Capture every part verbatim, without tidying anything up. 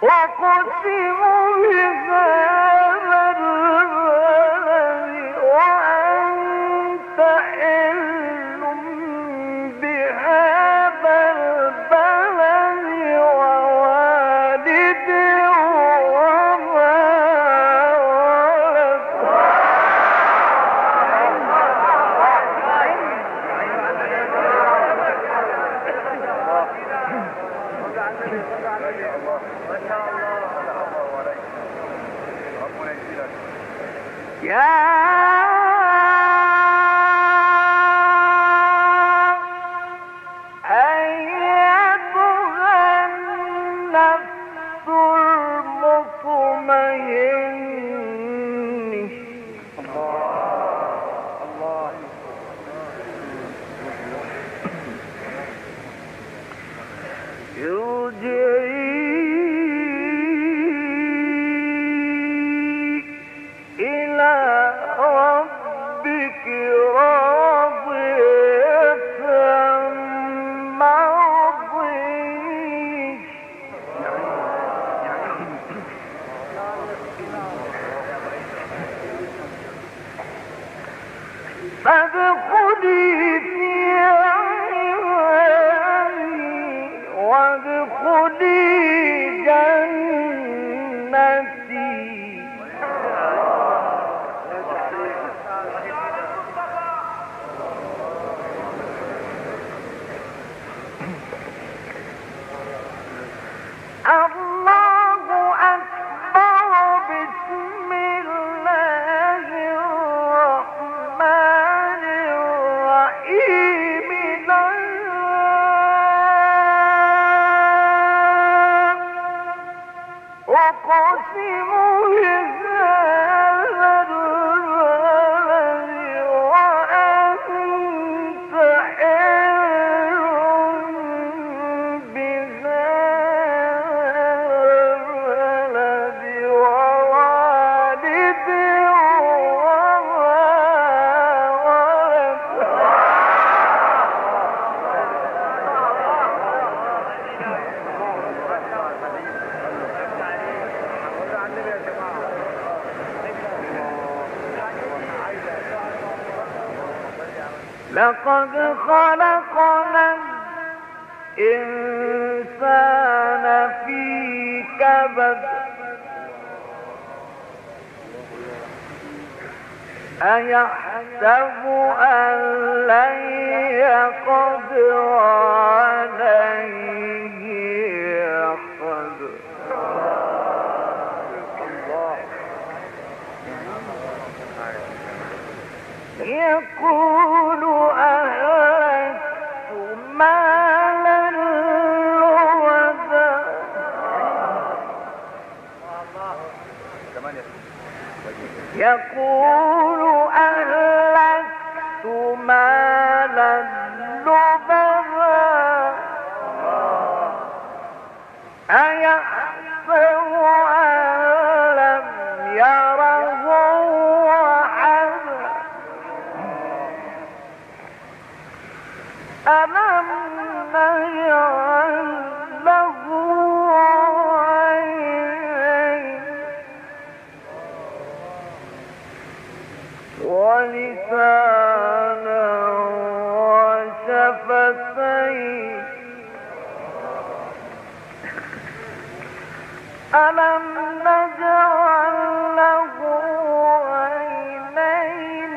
وقسموا بهذا البلد وأنت حل بهذا البلد ووالد وما ولد. يا أيتها النفس المطمئنة ارجعي إلى ربك راضية مرضية فادخلي في عبادي وادخلي جنتي. الله أكبر. بسم الله الرحمن الرحيم. لا أقسم بهذا البلد وأنت حل بهذا البلد ووالد وما ولد. لقد خلقنا الإنسان في كبد. أيحسب أن لن يقدر عليه أحد. يقول أهلكت مالا لبدا. يقول أهلكت مالا لبدا. أيحسب أن لم يره أحد. ألم نجعل له عينين ولسانا وشفتين. ألم نجعل له عينين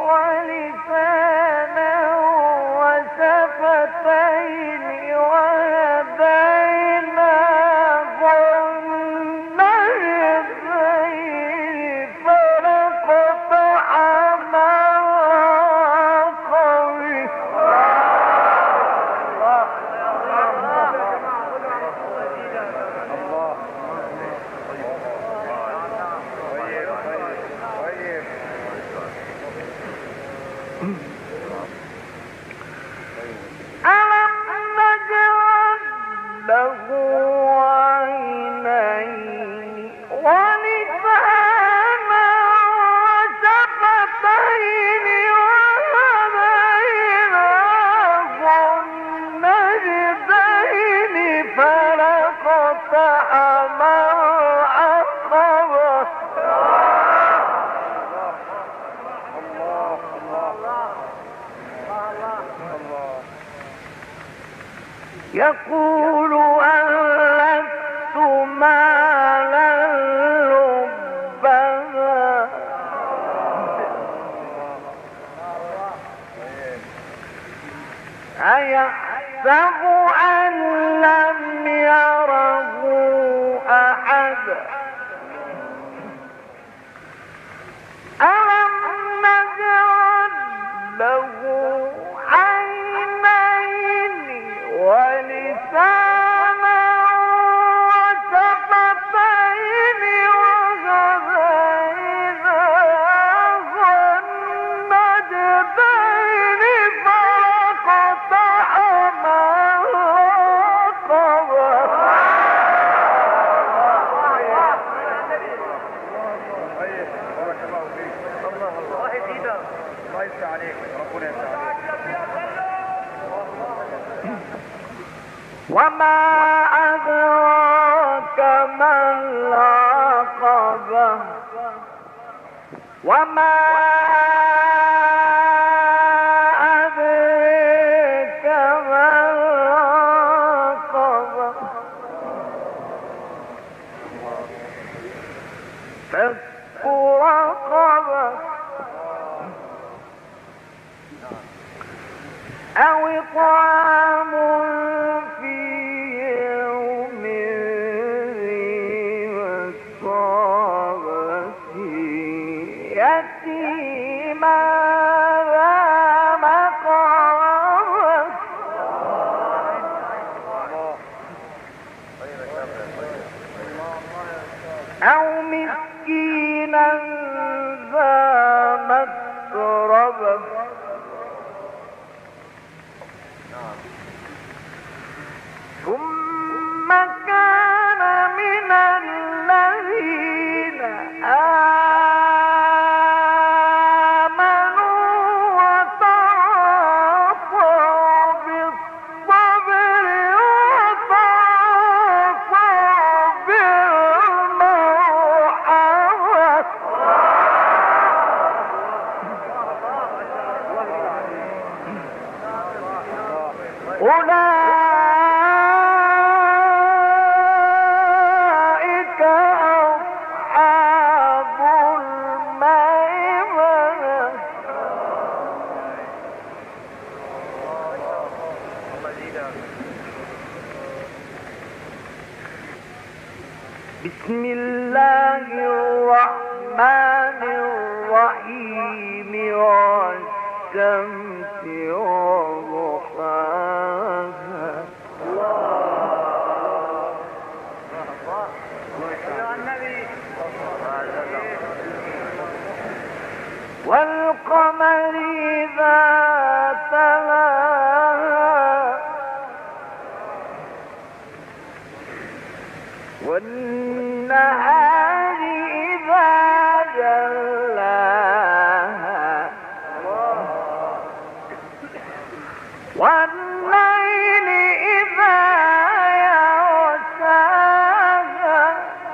ولسانا وشفتين وهديناه النجدين فلقطعنا العقبة. أن لم يره أحد ألم نجعل له عينين ولسانا وشفتين وهديناه النجدين فاقتحما وما أدراك ما العقبة وما أدريك ما العقبة فك رقبة أو إطعام في يوم ذي مسغبة يتيما ذا مقربة أو مسكينا ذا متربة ثم كان من الذين آمنوا وتواصوا بالصبر وتواصوا بالمرحمة أولئك أصحاب الميمنة بسم الله الرحمن الرحيم والشمس وضحاها والقمر إذا تلاها والنهار إذا جلاها والليل إذا يغشاها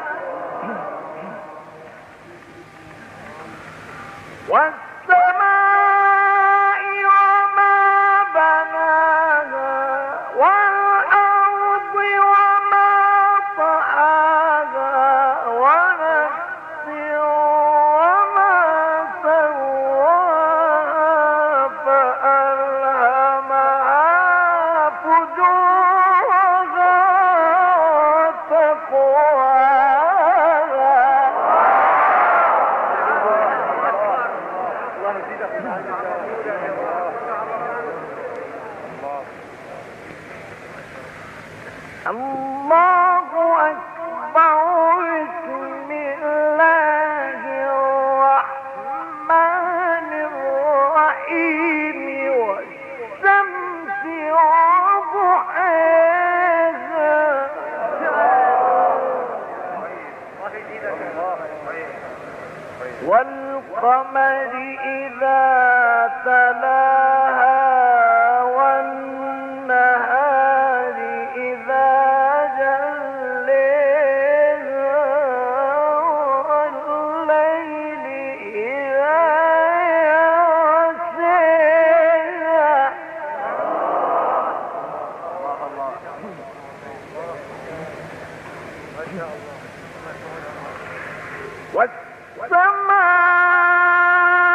والسماء وما بناها والأرض وما طحاها ونفس وما سواها فألهمها فجورها وتقواها الله أكبر بسم الله الرحمن الرحيم والشمس وضحاها والقمر إذا تلاها والنهار إذا جليها والليل إذا يغشاها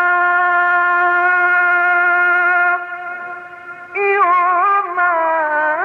والسماء وما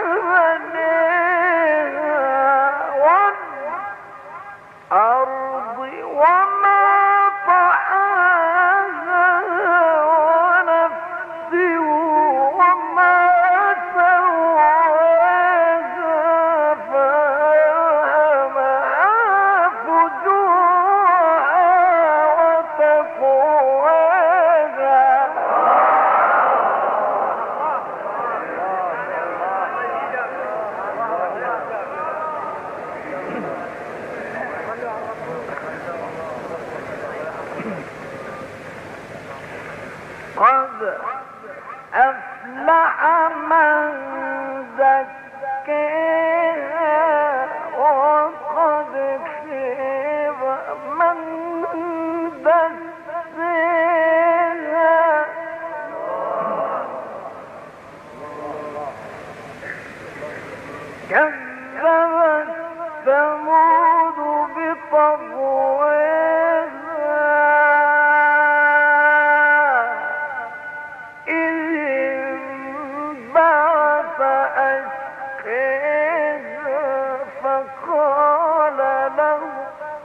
ثمود بطغواها إذ انبعث أشقاها فقال لهم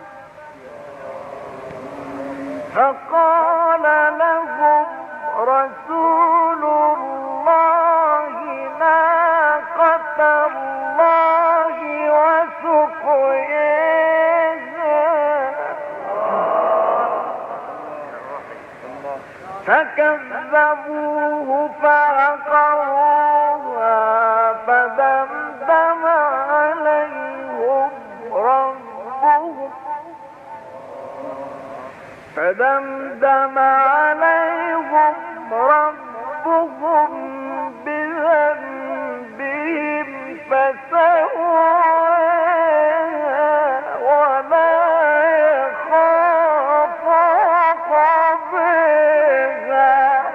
فقال لهم رسول الله ناقة الله وسقياها فكذبوه فعقروها فدمدم عليهم ربهم فدمدم عليهم ربهم بذنبهم فسواها ولا يخاف عقباها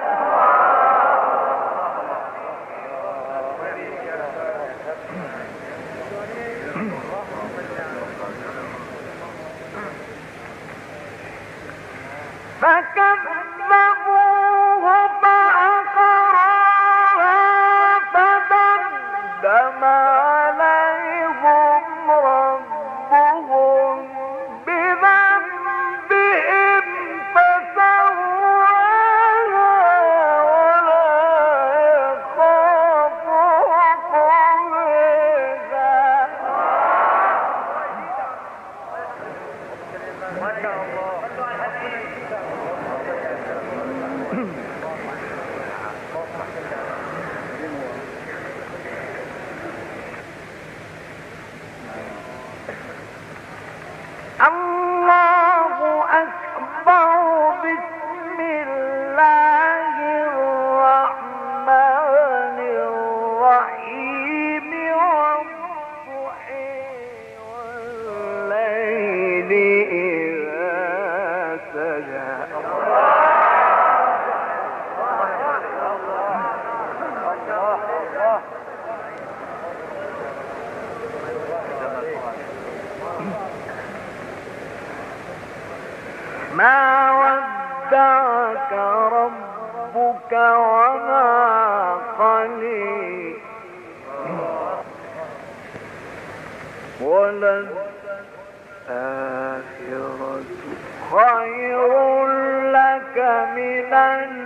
فكذبوه فعقروها فدمدم عليهم ربهم بذنبهم فسواها ولا يخاف عقباها ما شاء الله. الله أكبر بسم الله الرحمن الرحيم والضحى والليل إذا سجى ما ودعك ربك وما قلي وللآخرة خير لك من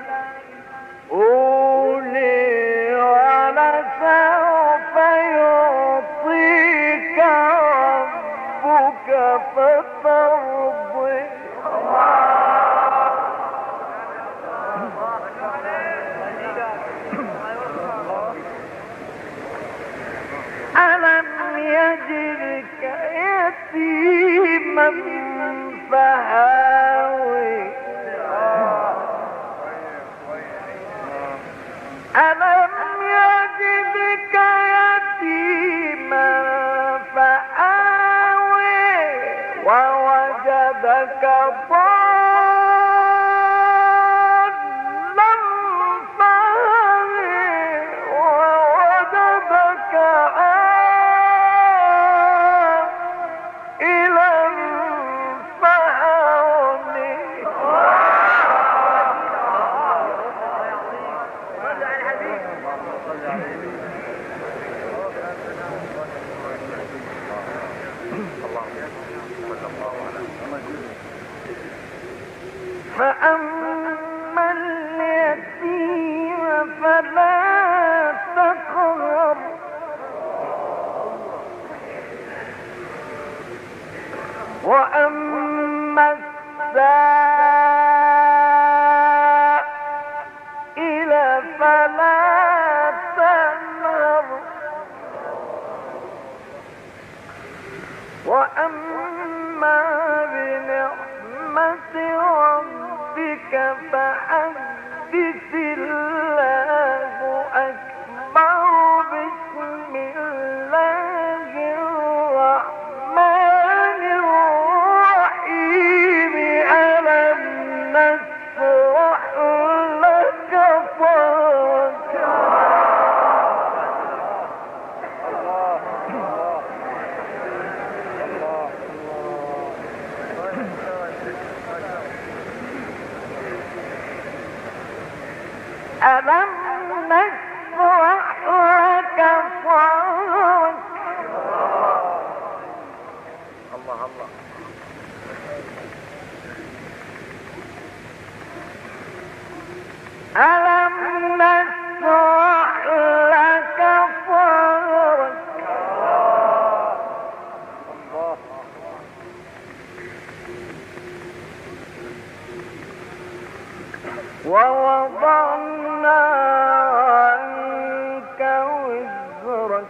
الأولى ولسوف يعطيك ربك فترضى ألم يجدك يتيما فآوي ألم يجدك يتيما فآوي ووجدك ضالا فهدى ووجدك عائلا فأغنى فأما اليتيم فلا تقهر وأما السائل فلا تنهر وأما بنعمة ربك فحدث الله أكبر بسم الله الرحمن الرحيم ألم نشرح لك صدرك ألم نشرح لك صدرك الله الله. ألم نشرح لك صدرك ووضعنا عنك وزرك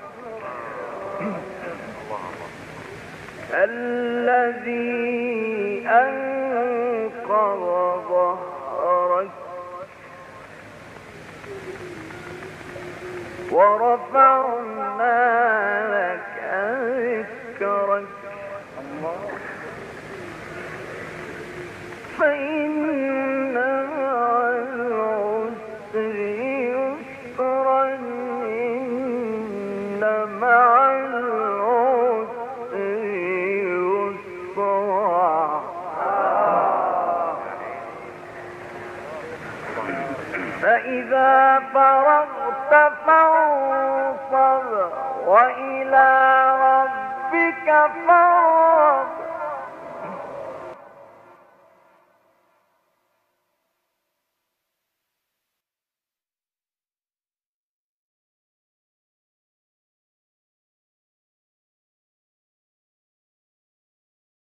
الذي أنقض ظهرك ورفعنا لك ذكرك فإن مع العسر يسرا إن مع العسر يسرا فإذا فرغت فانصب وإلى ربك فارغب